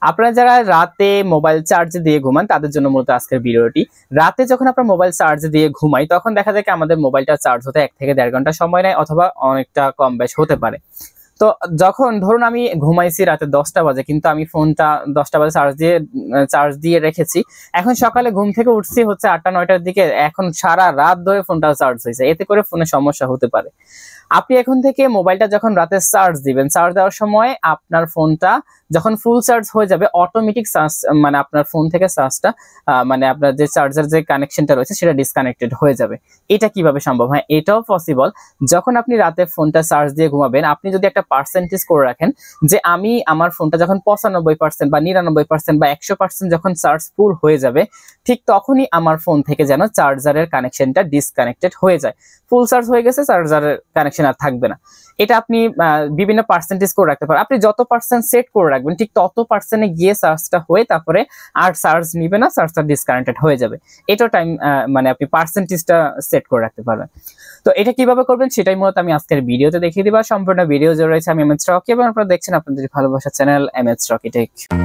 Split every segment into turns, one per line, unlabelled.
আপনারা যারা রাতে মোবাইল চার্জ দিয়ে ঘুমান তাদের জন্য মূলত আজকের ভিডিওটি। রাতে যখন আমরা মোবাইল চার্জ দিয়ে ঘুমাই তখন দেখা যায় কি আমাদের মোবাইলটা চার্জ হতে 1 থেকে 1.5 ঘন্টা সময় নেয় অথবা অনেকটা কম বেশ হতে পারে। তো যখন ধরুন আমি ঘুমাইছি রাতে 10টা বাজে, কিন্তু আমি ফোনটা 10টা বাজে চার্জ দিয়ে রেখেছি। এখন সকালে ঘুম থেকে উঠছি হচ্ছে 8টা-9টার দিকে, এখন সারা রাত ধরে ফোনটা চার্জ হয়েছে, এতে করে ফোনে সমস্যা হতে পারে। আপনি এখন থেকে মোবাইলটা যখন রাতে চার্জ দিবেন, চার্জ দেওয়ার সময় আপনার ফোনটা যখন ফুল চার্জ হয়ে যাবে অটোমেটিক চার্জ মানে আপনার ফোন থেকে চার্জটা মানে আপনার যে চার্জার যে কানেকশনটা রয়েছে সেটা ডিসকানেক্টেড হয়ে যাবে। এটা কিভাবে সম্ভব? হ্যাঁ, এটাও পসিবল। যখন আপনি রাতে ফোনটা চার্জ দিয়ে ঘুমাবেন, আপনি যদি একটা পার্সেন্টেজ করে রাখেন যে আমি আমার ফোনটা যখন 95% বা 99% বা 100% যখন চার্জ ফুল হয়ে যাবে, ঠিক তখনই আমার ফোন থেকে যেন চার্জারের কানেকশনটা ডিসকানেক্টেড হয়ে যায়। ফুল চার্জ হয়ে গেছে, চার্জারের কানেকশন আর থাকবে না। এটা আপনি বিভিন্ন পার্সেন্টেজ করে রাখতে পারেন। আপনি যত পার্সেন্ট সেট করে রাখবেন ঠিক তত পার্সেন্টে গিয়ে চার্জটা হয়ে তারপরে আর চার্জ নিবে না, চার্জটা ডিসকানেক্টেড হয়ে যাবে। এটাও টাইম মানে আপনি পার্সেন্টেজটা সেট করে রাখতে পারবেন। তো এটা কিভাবে করবেন সেটাই মূলত আমি আজকের ভিডিওতে দেখিয়ে দিব। সম্পূর্ণ ভিডিও যে রয়েছে আমি এমএস রকি, এবং আপনারা দেখছেন আপনাদের ভালোবাসার চ্যানেল এমএস রকি টেক।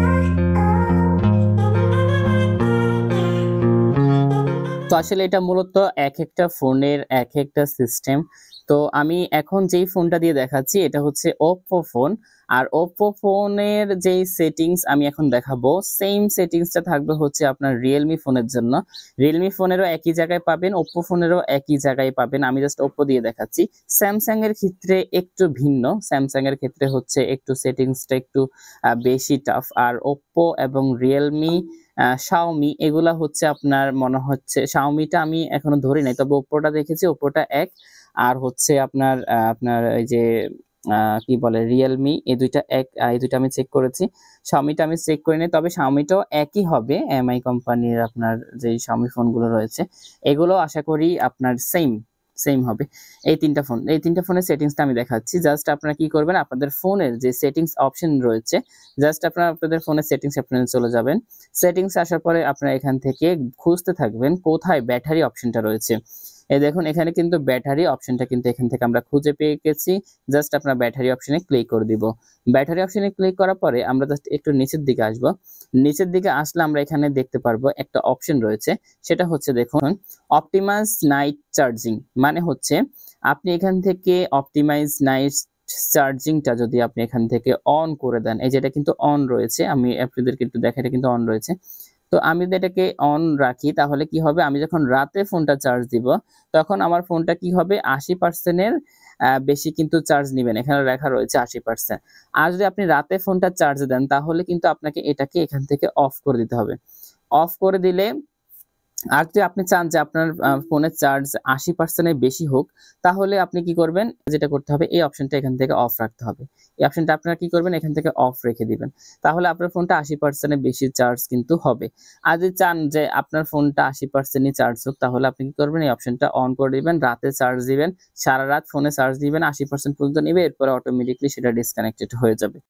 তো আসলে এটা মূলত এক একটা ফোনের এক একটা সিস্টেম। তো আমি এখন যেই ফোনটা দিয়ে দেখাচ্ছি এটা হচ্ছে ওপ্পো ফোন, আর ওপ্পো ফোনের যেই সেটিংস আমি এখন দেখাবো সেম সেটিংসটা থাকবে হচ্ছে আপনার রিয়েলমি ফোনের জন্য। রিয়েলমি ফোনেরও একই জায়গায় পাবেন, ওপ্পো ফোনেরও একই জায়গায় পাবেন। আমি জাস্ট ওপ্পো দিয়ে দেখাচ্ছি। স্যামসাং এর ক্ষেত্রে একটু ভিন্ন, স্যামসাং এর ক্ষেত্রে হচ্ছে একটু সেটিংসটা একটু বেশি টাফ। আর ওপ্পো এবং রিয়েলমি, শাওমি এগুলা হচ্ছে আপনার মনে হচ্ছে, শাওমিটা আমি এখনো ধরি নাই, তবে ওপ্পোটা দেখেছি, ওপ্পোটা এক। আর হচ্ছে আপনার আপনার এই যে কি বলে রিয়েলমি, এই দুইটা এক, এই দুইটা আমি চেক করেছি। শাওমিটা আমি চেক করিনি, তবে শাওমিটাও একই হবে। এমআই কোম্পানির আপনার যে শাওমি ফোনগুলো রয়েছে এগুলো আশা করি আপনার সেম হবে। এই তিনটা ফোনের সেটিংসটা আমি দেখাচ্ছি। জাস্ট আপনারা কি করবেন, আপনাদের ফোনের যে সেটিংস অপশন রয়েছে, জাস্ট আপনারা আপনাদের ফোনের সেটিংস অপশনে চলে যাবেন। সেটিংস আসার পরে আপনারা এখান থেকে খুঁজতে থাকবেন কোথায় ব্যাটারি অপশনটা রয়েছে। এই দেখুন এখানে কিন্তু ব্যাটারি অপশনটা কিন্তু এখান থেকে আমরা খুঁজে পেয়ে গেছি। জাস্ট আপনার ব্যাটারি অপশনে ক্লিক করে দিব। ব্যাটারি অপশনে ক্লিক করার পরে আমরা জাস্ট একটু নিচের দিকে আসব। নিচের দিকে আসলে আমরা এখানে দেখতে পারবো একটা অপশন রয়েছে, সেটা হচ্ছে দেখুন অপটিমাইজ নাইট চার্জিং। মানে হচ্ছে আপনি এখান থেকে অপটিমাইজ নাইট চার্জিংটা যদি আপনি এখান থেকে অন করে দেন, এই যেটা কিন্তু অন রয়েছে, আমি আপনাদেরকে একটু দেখাই, এটা কিন্তু অন রয়েছে। তো আমি যদি এটাকে অন রাখি তাহলে কি হবে, আমি যখন রাতে ফোনটা চার্জ দিব তখন আমার ফোনটা কি হবে 80% এর বেশি কিন্তু চার্জ নেবেন, এখানে লেখা রয়েছে 80%। আর যদি আপনি রাতে ফোনটা চার্জ দেন তাহলে কিন্তু আপনাকে এটাকে এখান থেকে অফ করে দিতে হবে। অফ করে দিলে, আর যদি আপনি চান যে আপনার ফোনের চার্জ 80% এর বেশি হোক, তাহলে আপনি কি করবেন, যেটা করতে হবে এই অপশনটা এখান থেকে অফ রাখতে হবে। এই অপশনটা আপনারা কি করবেন, এখান থেকে অফ রেখে দিবেন, তাহলে আপনার ফোনটা 80% এর বেশি চার্জ কিন্তু হবে। আর যদি চান যে আপনার ফোনটা 80%ই চার্জ হোক, তাহলে আপনি কি করবেন, এই অপশনটা অন করে দিবেন, রাতে চার্জ দিবেন, সারা রাত ফোনে চার্জ দিবেন, 80% পর্যন্ত নেবে, এরপরে অটোমেটিকলি সেটা ডিসকানেক্টেড হয়ে যাবে।